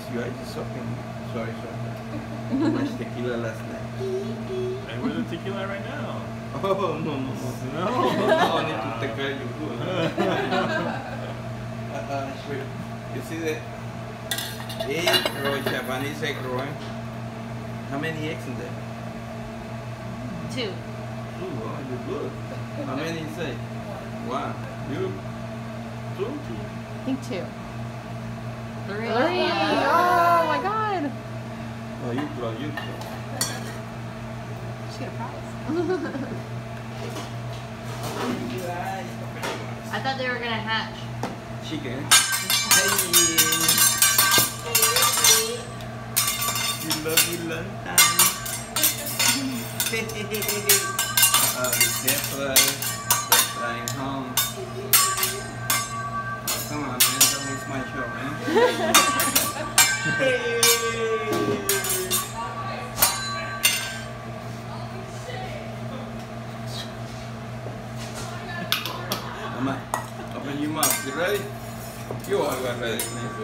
you are just soaking. Sorry. Too much tequila last night. And where's the tequila right now? Oh, no. I need to take care of you. Sweet. You see that? Egg roll, Japanese egg roll. How many eggs in there? 2. 2. Oh, you're good. How many inside? 1. You? 2? 2. I think 2. 3. Oh my god. Oh, you blow. She got a prize. I thought they were gonna hatch. Chicken. Hey. You love me long time. Be careful. They're flying home. Oh, come on, man. Don't miss my show, man. Hey. Mama, open your mouth. You ready? You are ready.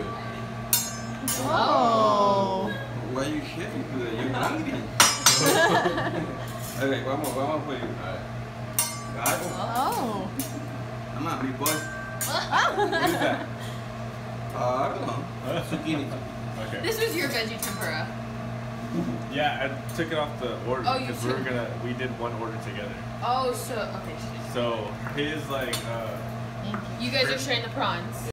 Oh. Why are you shaking today? You're hungry. Okay, one more for you. Got it? Oh. Come on, big boy. What is that? I don't know. Zucchini. Okay. This was your veggie tempura. Yeah, I took it off the order Oh, you because we did one order together. Oh, so okay. So his like Thank you. You guys are sharing the prawns.